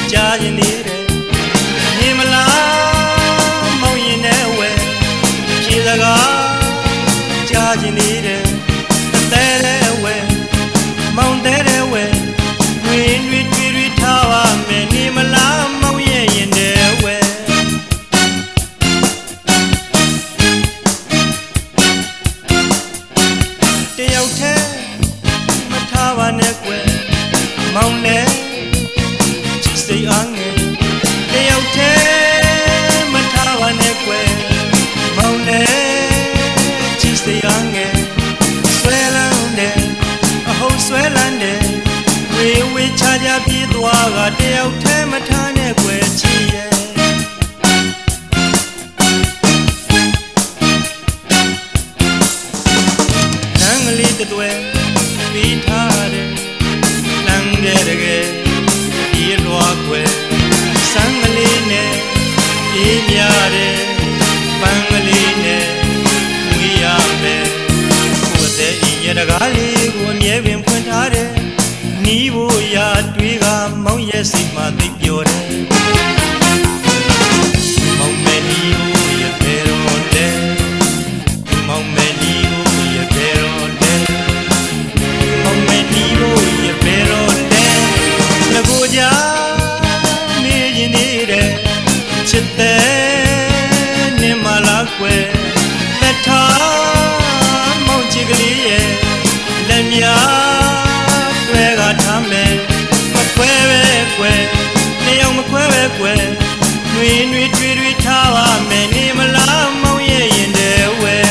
ကြားရင်နေတယ်နေမလားမောင်ရင်နဲ့ဝဲဖြေစကားကြားရင်နေတယ်အသေးတဲ့ဝဲမောင်သေးတဲ့ဝဲတွင်တွေ့ထားပါမယ်နေမလားမောင်ရဲ့ရင်နဲ့ဝဲတယောက်တည်းမထားပါနဲ့ကွယ်မောင်နဲ့ချစ်စိတ်အားငယ်တယောက်တည်းမထားပါနဲ့ကွယ်မောင်နဲ့ချစ်စိတ်အားငယ်ဆွဲလန်းတယ်အဟုတ်ဆွဲလန်းတယ်ဝေချပြေးသွားကတယောက်တည်းမထားနဲ့ကွယ်ချစ်ရဲ့လမ်းကလေးတစ်တွဲပြီးထားတယ်လမ်းတဲ့တကယ်ပြေးလွားကွယ်စမ်းကလေးနဲ့အေးမြတယ်ပန်းကလေးနဲ့ဝေးရမယ်ကိုယ်တဲ့ရတကားလေးကိုအမြဲပင်ဖွင့်ထားတယ်နီးဖို့ရာတွေးကမောင်ရဲ့စိတ်မှာသိပျော်တယ်မောင်မဲနီးဖို့ရပဲတော့တယ်မောင်မဲနီးဖို့ရပဲတော့တယ်မောင်မဲနီးဖို့ရပဲတော့တယ်ငကိုကြနေရင်နေတယ်ချစ်တဲ့နေမလားကွယ်လက်ထားမောင်ချစ်ကလေးရဲ့လက်များထားမယ်မခွဲပဲကွယ်တယောက်မခွဲပဲကွယ်တွင်တွေ့ထားပါမယ်နေမလားမောင်ရဲ့ရင်တဲ့ဝဲ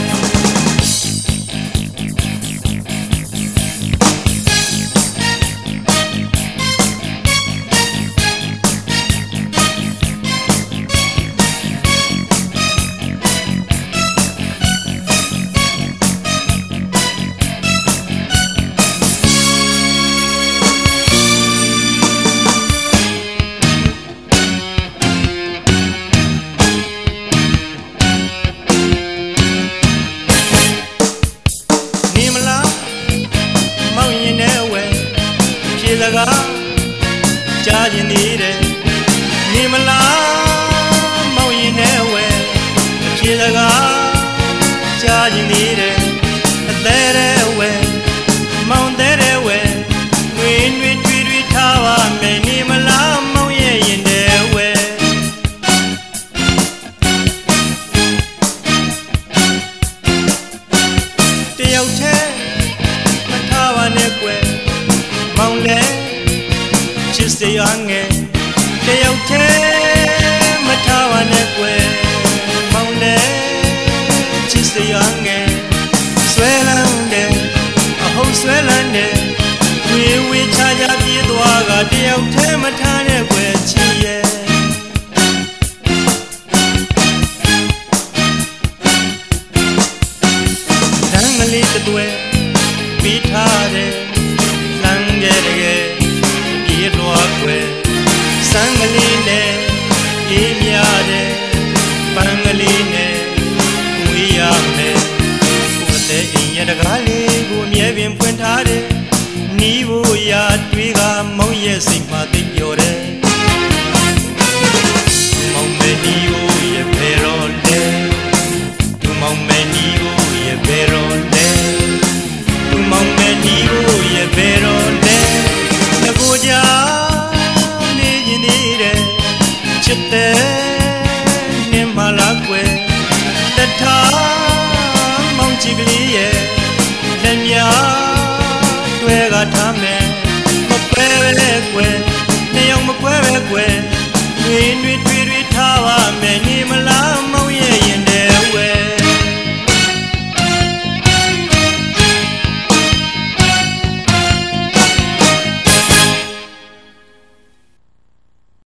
ဖြေစကားကြားရင်နေတယ်နေမလားမောင်ရင်နဲ့ဝဲဖြေစကားကြားရင်နေတယ်အသေးတဲ့ဝဲမောင်သေးတဲ့ဝဲတွင်တွေ့ထားပါမယ်နေမလားမောင်ရဲ့ရင်တဲ့ဝဲတယောက်တည်းမထားပါနဲ့ကွယ်မောင်လည်းချစ်စိတ်အားငယ်တယောက်တည်းမထားပါနဲ့ကွယ်မောင်လည်းချစ်စိတ်အားငယ်ဆွဲလန်းတယ်အဟုတ်ဆွဲလန်းတယ်ဝေချပြေးသွားကတယောက်တည်းမထားနဲ့ကွယ်ချစ်ရဲ့လမ်းကလေးတစ်တွဲပြီးထားတယ်လမ်းရဲ့တကယ်ပြေးလွားကွယ်စမ်းကလေးနဲ့အေးမြတယ်ပန်းကလေးနဲ့ဝေးရမယ်ကိုယ်တဲ့အိမ်ရတကားလေးကိုအမြဲပင်ဖွင့်ထားတယ်နီးဖို့ရာတွေးကမောင်ရဲ့စိတ်မှာသိပျော်တယ်မောင်မဲနီးဖို့ရပဲတော့လေသူမောင်မဲနီးဖို့ရပဲတော့လေမောင်မဲနီးဖို့ရပဲတော့လေငကိုကြနေရင်နေတယ်ချစ်တဲ့နေမလားကွယ်တထားမောင်ချစ်ကလေးရဲ့လက်များတွေ့ကထားမယ်